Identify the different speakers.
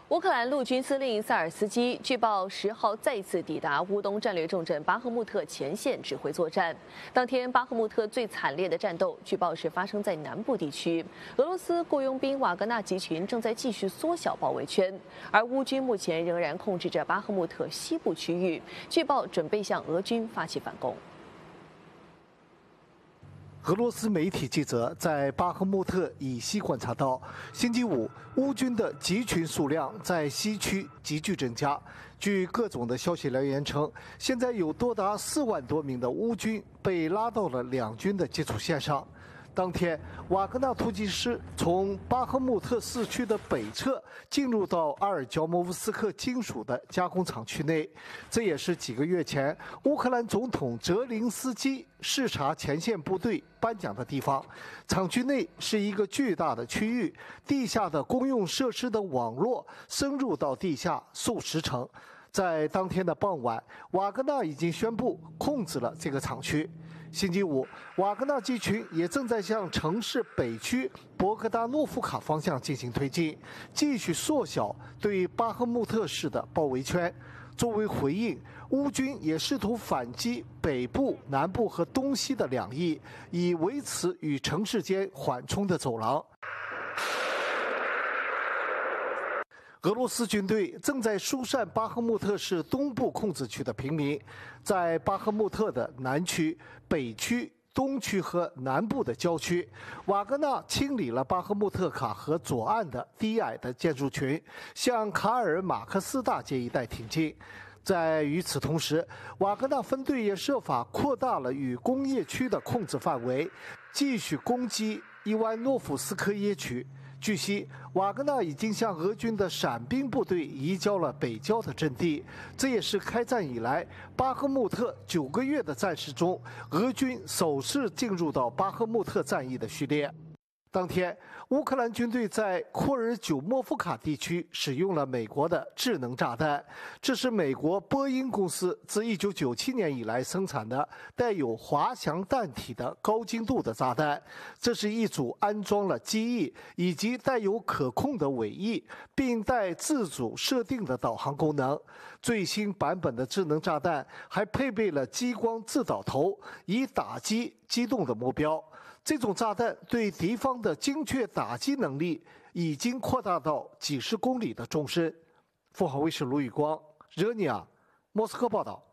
Speaker 1: 乌克兰陆军司令萨尔斯基据报10号再次抵达乌东战略重镇巴赫穆特前线指挥作战。当天，巴赫穆特最惨烈的战斗据报是发生在南部地区，俄罗斯雇佣兵瓦格纳集群正在继续缩小包围圈，而乌军目前仍然控制着巴赫穆特西部区域，据报准备向俄军发起反攻。
Speaker 2: 俄罗斯媒体记者在巴赫穆特以西观察到，星期五乌军的集群数量在西区急剧增加。据各种的消息来源称，现在有多达4万多名的乌军被拉到了两军的接触线上。 当天，瓦格纳突击师从巴赫穆特市区的北侧进入到阿尔焦莫夫斯克金属的加工厂区内，这也是几个月前乌克兰总统泽连斯基视察前线部队颁奖的地方。厂区内是一个巨大的区域，地下的公用设施的网络深入到地下数10层。在当天的傍晚，瓦格纳已经宣布控制了这个厂区。 星期五，瓦格纳集群也正在向城市北区博格达诺夫卡方向进行推进，继续缩小对巴赫穆特市的包围圈。作为回应，乌军也试图反击北部、南部和东西的两翼，以维持与城市间缓冲的走廊。 俄罗斯军队正在疏散巴赫穆特市东部控制区的平民，在巴赫穆特的南区、北区、东区和南部的郊区，瓦格纳清理了巴赫穆特卡河左岸的低矮的建筑群，向卡尔马克斯大街一带挺进。在与此同时，瓦格纳分队也设法扩大了与工业区的控制范围，继续攻击伊万诺夫斯科耶区。 据悉，瓦格纳已经向俄军的伞兵部队移交了北郊的阵地，这也是开战以来巴赫穆特9个月的战事中，俄军首次进入到巴赫穆特战役的序列。当天，乌克兰军队在库尔久莫夫卡地区使用了美国的智能炸弹，这是美国波音公司自1997年以来生产的带有滑翔弹体的高精度的炸弹。这是一组安装了机翼以及带有可控的尾翼，并带自主设定的导航功能。最新版本的智能炸弹还配备了激光制导头，以打击机动的目标。 这种炸弹对敌方的精确打击能力已经扩大到几十公里的纵深。凤凰卫视卢宇光、热尼亚，莫斯科报道。